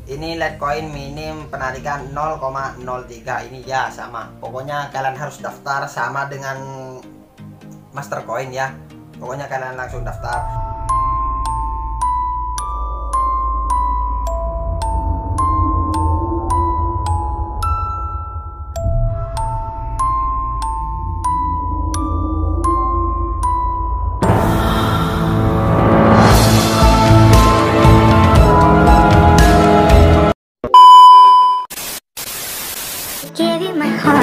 Ini Litecoin minim penarikan 0,03. Ini ya sama. Pokoknya kalian harus daftar sama dengan Mastercoin ya. Pokoknya kalian langsung daftar. Give you my heart.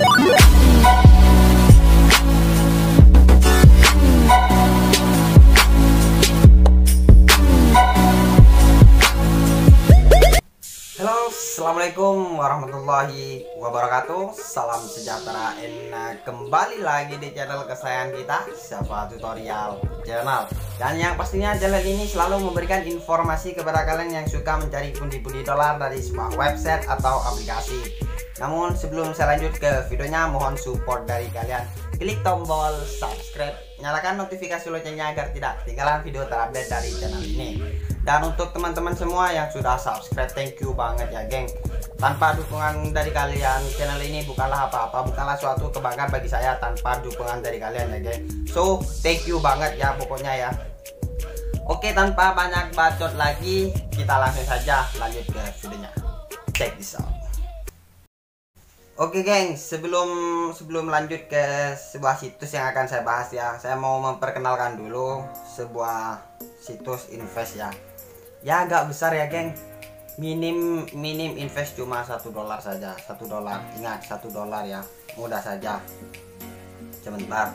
Halo, assalamualaikum warahmatullahi wabarakatuh. Salam sejahtera, kembali lagi di channel kesayangan kita, Syafa Tutorial Channel. Dan yang pastinya channel ini selalu memberikan informasi kepada kalian yang suka mencari pundi-pundi dolar dari sebuah website atau aplikasi. Namun sebelum saya lanjut ke videonya, mohon support dari kalian. Klik tombol subscribe, nyalakan notifikasi loncengnya agar tidak ketinggalan video terupdate dari channel ini. Dan untuk teman-teman semua yang sudah subscribe, thank you banget ya geng. Tanpa dukungan dari kalian, channel ini bukanlah apa-apa, bukanlah suatu kebanggaan bagi saya tanpa dukungan dari kalian ya geng. So thank you banget ya pokoknya ya. Oke, tanpa banyak bacot lagi, kita langsung saja lanjut ke videonya. Check this out. Oke geng, sebelum lanjut ke sebuah situs yang akan saya bahas ya, saya mau memperkenalkan dulu sebuah situs invest ya. Ya agak besar ya geng, minim invest cuma $1 saja, $1. Ingat, $1 ya, mudah saja. Sebentar.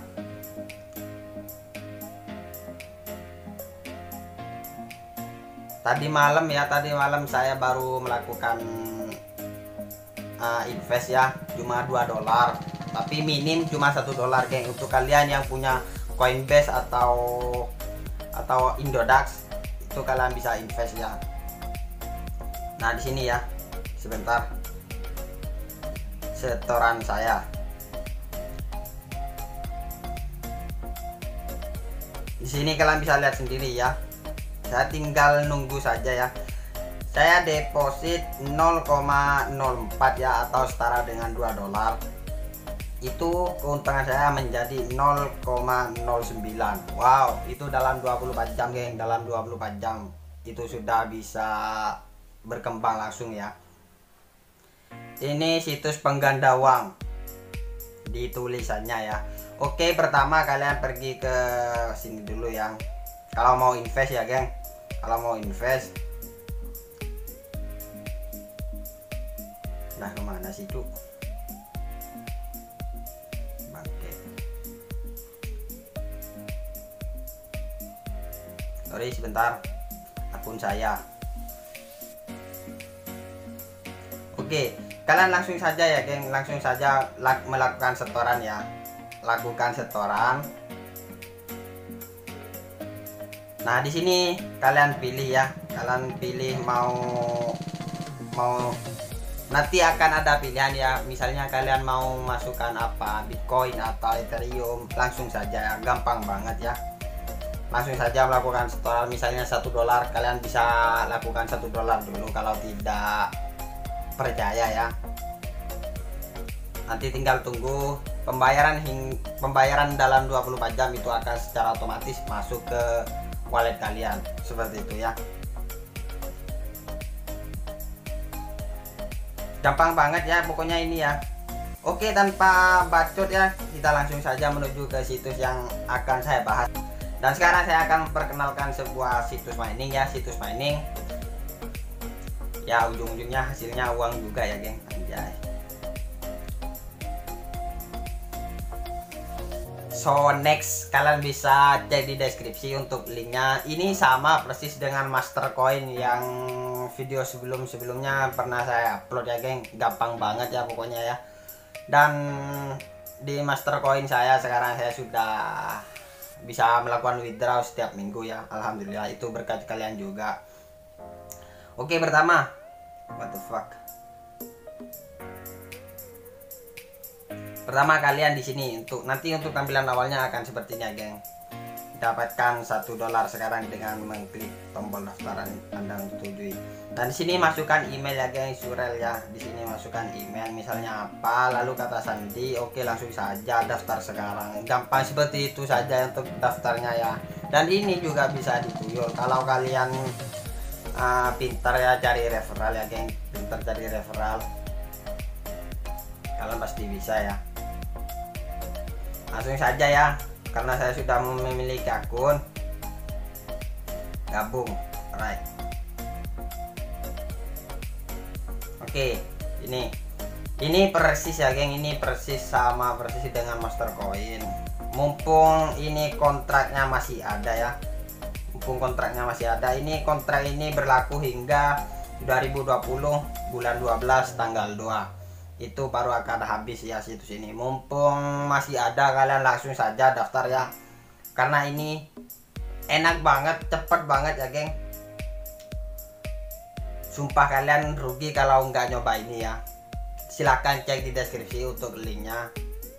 Tadi malam saya baru melakukan invest ya, cuma $2, tapi minim cuma $1 geng. Untuk kalian yang punya Coinbase atau Indodax, itu kalian bisa invest ya. Nah di sini ya, sebentar, setoran saya. Di sini kalian bisa lihat sendiri ya. Saya tinggal nunggu saja ya. Saya deposit 0,04 ya, atau setara dengan $2. Itu keuntungan saya menjadi 0,09. Wow, itu dalam 24 jam geng, dalam 24 jam itu sudah bisa berkembang langsung ya. Ini situs pengganda uang di tulisannya ya. Oke, pertama kalian pergi ke sini dulu ya. Kalau mau invest ya geng, kalau mau invest. Nah kemana sih itu? Bangke. Sorry sebentar, akun saya. Oke, kalian langsung saja ya geng, langsung saja melakukan setoran ya. Lakukan setoran. Nah di sini kalian pilih ya, kalian pilih mau nanti akan ada pilihan ya. Misalnya kalian mau masukkan apa, Bitcoin atau Ethereum, langsung saja, gampang banget ya. Langsung saja melakukan setoran. Misalnya $1, kalian bisa lakukan $1 dulu kalau tidak percaya ya. Nanti tinggal tunggu pembayaran dalam 24 jam itu akan secara otomatis masuk ke wallet kalian, seperti itu ya. Gampang banget ya pokoknya ini ya. Oke, tanpa bacot ya, kita langsung saja menuju ke situs yang akan saya bahas. Dan sekarang saya akan memperkenalkan sebuah situs mining ya, situs mining. Ya ujung-ujungnya hasilnya uang juga ya geng. Anjay. So next, kalian bisa cek di deskripsi untuk linknya. Ini sama persis dengan Mastercoin yang video sebelumnya pernah saya upload ya geng. Gampang banget ya pokoknya ya. Dan di Mastercoin saya sekarang saya sudah bisa melakukan withdraw setiap minggu ya. Alhamdulillah, itu berkat kalian juga. Oke, pertama, what the fuck. Pertama kalian di sini untuk tampilan awalnya akan seperti ini ya geng. dapatkan $1 sekarang dengan mengklik tombol daftaran Anda menyetujui. Dan di sini masukkan email ya guys, surel ya. Di sini masukkan email misalnya apa, lalu kata sandi, oke langsung saja daftar sekarang. Gampang seperti itu saja untuk daftarnya ya. Dan ini juga bisa dituyul kalau kalian pintar ya cari referral ya geng, pintar cari referral, kalian pasti bisa ya. Langsung saja ya, karena saya sudah memiliki akun, gabung, right. Oke, ini persis ya geng, ini persis sama persis dengan Mastercoin. Mumpung ini kontraknya masih ada ya, mumpung kontraknya masih ada. Ini kontrak ini berlaku hingga 2020 bulan 12 tanggal 2, itu baru akan habis ya situs ini. Mumpung masih ada, kalian langsung saja daftar ya, karena ini enak banget, cepet banget ya geng. Sumpah kalian rugi kalau nggak nyoba ini ya. Silahkan cek di deskripsi untuk linknya.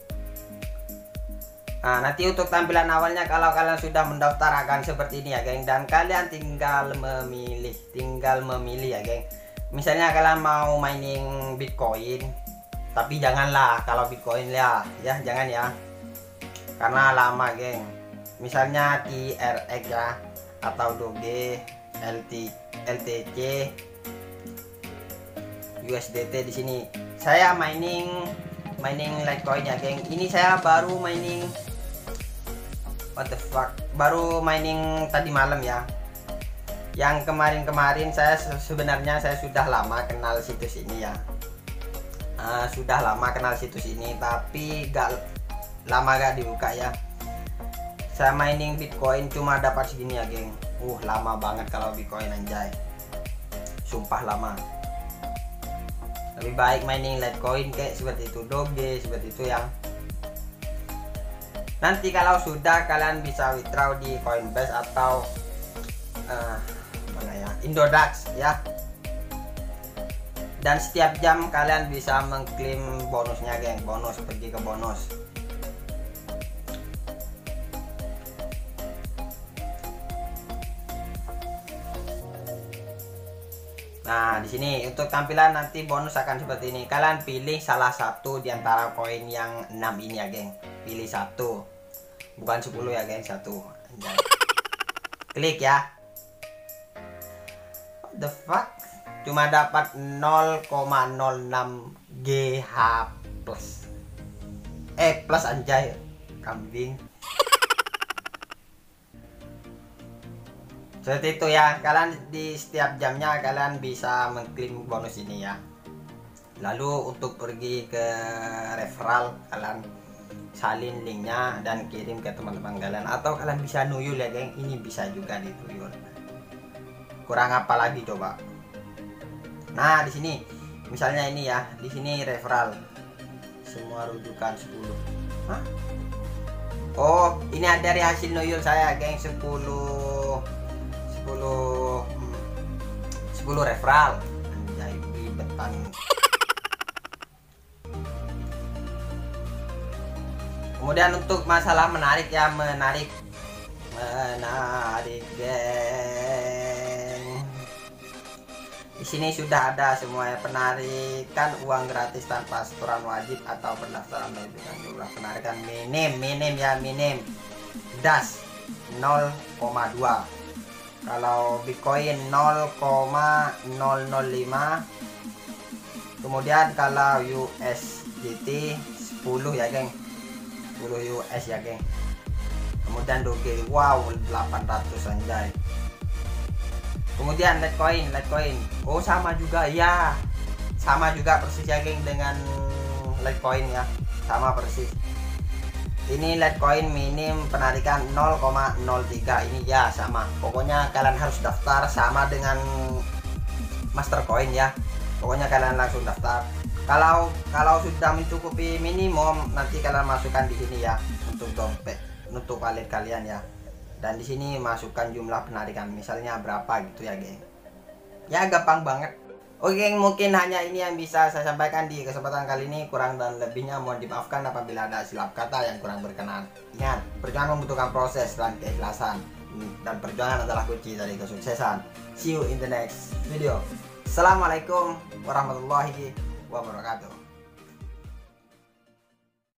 Nah, nanti untuk tampilan awalnya kalau kalian sudah mendaftar akan seperti ini ya geng, dan kalian tinggal memilih ya geng. Misalnya kalian mau mining Bitcoin, tapi janganlah kalau Bitcoin ya jangan ya, karena lama geng. Misalnya TRX ya, atau Doge, LTC, USDT. Di sini saya mining Litecoin ya geng. Ini saya baru mining, what the fuck, baru mining tadi malam ya. Yang kemarin saya sebenarnya saya sudah lama kenal situs ini ya. Sudah lama kenal situs ini, tapi lama gak dibuka ya. Saya mining Bitcoin cuma dapat segini ya geng. Lama banget kalau Bitcoin anjay, sumpah lama. Lebih baik mining Litecoin kayak seperti itu, Doge seperti itu ya. Nanti kalau sudah, kalian bisa withdraw di Coinbase atau mana ya, Indodax ya. Dan setiap jam kalian bisa mengklaim bonusnya geng, bonus, pergi ke bonus. Nah, di sini untuk tampilan nanti bonus akan seperti ini. Kalian pilih salah satu di antara koin yang 6 ini ya geng. Pilih satu, bukan 10 ya geng, satu. Klik ya. What the fuck? Cuma dapat 0,06 GH plus. Plus anjay, kambing. Seperti itu ya, kalian di setiap jamnya kalian bisa mengklaim bonus ini ya. Lalu untuk pergi ke referral, kalian salin linknya dan kirim ke teman-teman kalian, atau kalian bisa nuyul ya geng. Ini bisa juga dituyul. Kurang apa lagi coba? Nah, di sini misalnya ini ya, di sini referral semua rujukan 10. Hah? Oh, ini ada dari hasil nuyul saya geng, 10 referral. Anjay, ribetan. Kemudian untuk masalah menarik ya, menarik geng. Di sini sudah ada semua ya, penarikan uang gratis tanpa setoran wajib atau pendaftaran menunjukkan jumlah penarikan minim ya, minim das 0,2. Kalau Bitcoin 0,005. Kemudian kalau USDT 10 ya geng, 10 US ya geng. Kemudian Doge, wow 800 anjay. Kemudian Litecoin, oh sama juga ya, sama juga persis ya geng dengan Litecoin ya, sama persis. Ini Litecoin minim penarikan 0,03. ini ya sama, pokoknya kalian harus daftar sama dengan Mastercoin ya. Pokoknya kalian langsung daftar. Kalau sudah mencukupi minimum, nanti kalian masukkan di sini ya untuk dompet, untuk wallet kalian ya. Dan di sini masukkan jumlah penarikan, misalnya berapa gitu ya geng. Ya gampang banget. Oke geng, mungkin hanya ini yang bisa saya sampaikan di kesempatan kali ini. Kurang dan lebihnya mohon dimaafkan apabila ada silap kata yang kurang berkenan. Ingat, Perjuangan membutuhkan proses dan keikhlasan, dan perjuangan adalah kunci dari kesuksesan. See you in the next video. Assalamualaikum warahmatullahi wabarakatuh.